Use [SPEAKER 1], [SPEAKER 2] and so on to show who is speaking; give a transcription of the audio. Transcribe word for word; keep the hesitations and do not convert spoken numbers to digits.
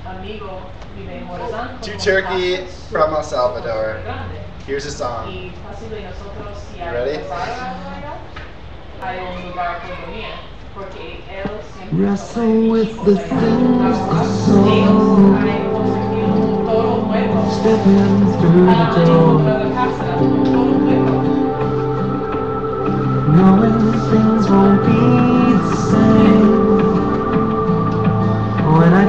[SPEAKER 1] To Turkey from El Salvador. Here's a song. You ready?
[SPEAKER 2] Wrestle with the things of soul, stepping through the door, knowing things won't be the same when I